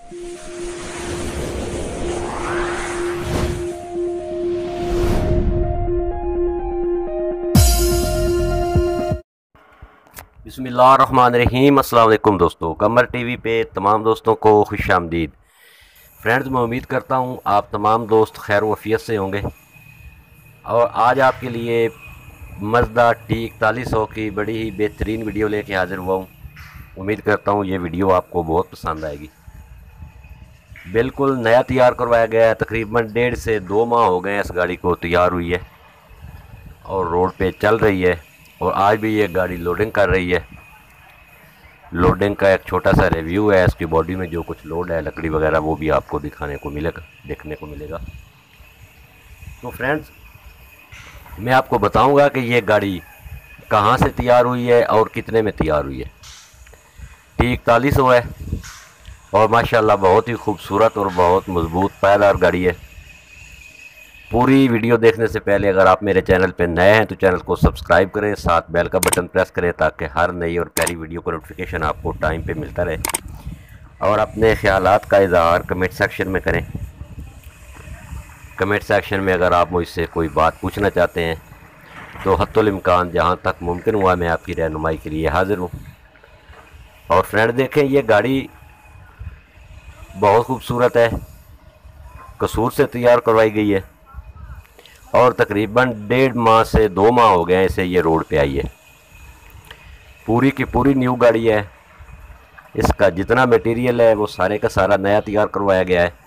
बिस्मिल्लाहिर्रहमानिर्रहीम। अस्सलाम वालेकुम दोस्तों, कमर टीवी पे तमाम दोस्तों को खुश आमदीद। फ्रेंड्स, मैं उम्मीद करता हूँ आप तमाम दोस्त खैर वफ़ियत से होंगे और आज आपके लिए मज़दा T4100 की बड़ी ही बेहतरीन वीडियो लेके हाज़िर हुआ हूँ। उम्मीद करता हूँ ये वीडियो आपको बहुत पसंद आएगी। बिल्कुल नया तैयार करवाया गया है, तकरीबन 1.5 से 2 माह हो गए हैं इस गाड़ी को तैयार हुई है और रोड पे चल रही है और आज भी ये गाड़ी लोडिंग कर रही है। लोडिंग का एक छोटा सा रिव्यू है, इसकी बॉडी में जो कुछ लोड है लकड़ी वगैरह वो भी आपको देखने को मिलेगा। तो फ्रेंड्स, मैं आपको बताऊंगा कि ये गाड़ी कहाँ से तैयार हुई है और कितने में तैयार हुई है। T4100 है और माशाल्लाह बहुत ही खूबसूरत और बहुत मजबूत पायदार गाड़ी है। पूरी वीडियो देखने से पहले अगर आप मेरे चैनल पर नए हैं तो चैनल को सब्सक्राइब करें, साथ बेल का बटन प्रेस करें ताकि हर नई और प्यारी वीडियो का नोटिफिकेशन आपको टाइम पे मिलता रहे। और अपने ख्यालात का इजहार कमेंट सेक्शन में करें। कमेंट सेक्शन में अगर आप मुझसे कोई बात पूछना चाहते हैं तो हत्तुल इम्कान जहाँ तक मुमकिन हुआ मैं आपकी रहनुमाई के लिए हाज़िर हूँ। और फ्रेंड देखें, ये गाड़ी बहुत खूबसूरत है, कसूर से तैयार करवाई गई है और तकरीबन 1.5 माह से 2 माह हो गए हैं इसे ये रोड पे आई है। पूरी की पूरी न्यू गाड़ी है। इसका जितना मटेरियल है वो सारे का सारा नया तैयार करवाया गया है।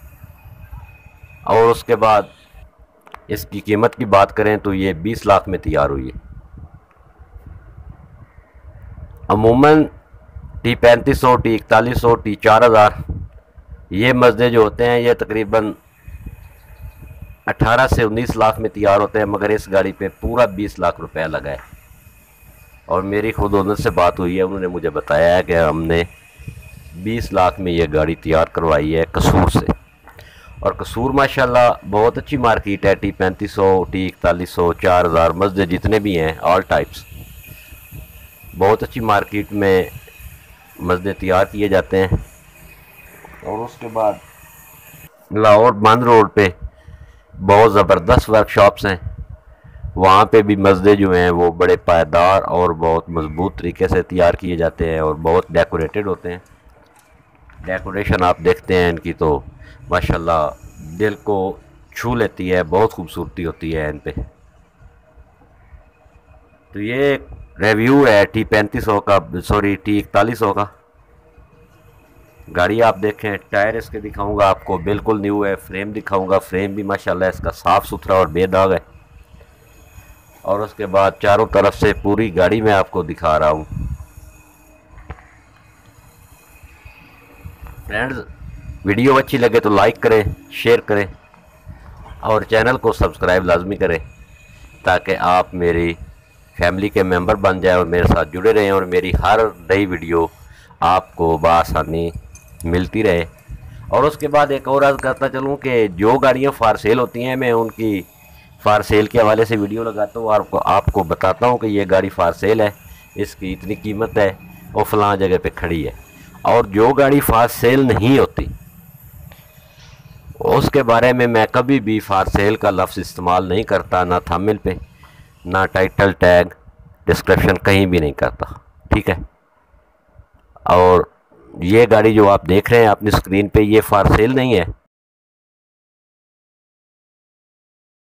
और उसके बाद इसकी कीमत की बात करें तो ये 20 लाख में तैयार हुई है। अमूमन T3500, T4100, T4000 ये मज़दे जो होते हैं ये तकरीबन 18 से 19 लाख में तैयार होते हैं, मगर इस गाड़ी पे पूरा 20 लाख रुपया लगा है। और मेरी खुद ओनर से बात हुई है, उन्होंने मुझे बताया है कि हमने 20 लाख में ये गाड़ी तैयार करवाई है कसूर से। और कसूर माशाल्लाह बहुत अच्छी मार्केट है। T3500, T4100, 4000 मज़दे जितने भी हैं ऑल टाइप्स, बहुत अच्छी मार्केट में मज़दे तैयार किए जाते हैं। और उसके बाद लाहौर बंद रोड पे बहुत ज़बरदस्त वर्कशॉप्स हैं, वहाँ पे भी मज़दे जो हैं वो बड़े पायदार और बहुत मज़बूत तरीके से तैयार किए जाते हैं और बहुत डेकोरेटेड होते हैं। डेकोरेशन आप देखते हैं इनकी तो माशाल्लाह दिल को छू लेती है, बहुत खूबसूरती होती है इन पे। तो ये रिव्यू है T4100 का, सॉरी T4100 का। गाड़ी आप देखें, टायर इसके दिखाऊंगा आपको बिल्कुल न्यू है। फ्रेम दिखाऊंगा, फ्रेम भी माशाल्लाह इसका साफ़ सुथरा और बेदाग है। और उसके बाद चारों तरफ से पूरी गाड़ी में आपको दिखा रहा हूँ। फ्रेंड्स, वीडियो अच्छी लगे तो लाइक करें, शेयर करें और चैनल को सब्सक्राइब लाजमी करें ताकि आप मेरी फैमिली के मेंबर बन जाएं और मेरे साथ जुड़े रहें और मेरी हर नई वीडियो आपको बआसानी मिलती रहे। और उसके बाद एक और अर्ज़ करता चलूँ कि जो गाड़ियाँ फार सेल होती हैं मैं उनकी फार सेल के हवाले से वीडियो लगाता हूँ और आपको बताता हूँ कि ये गाड़ी फार सेल है, इसकी इतनी कीमत है और फ़लाँ जगह पे खड़ी है। और जो गाड़ी फार सेल नहीं होती उसके बारे में मैं कभी भी फार सेल का लफ्ज़ इस्तेमाल नहीं करता, ना थंबनेल पे, ना टाइटल टैग डिस्क्रिप्शन कहीं भी नहीं करता, ठीक है। और ये गाड़ी जो आप देख रहे हैं अपनी स्क्रीन पे ये फार सेल नहीं है,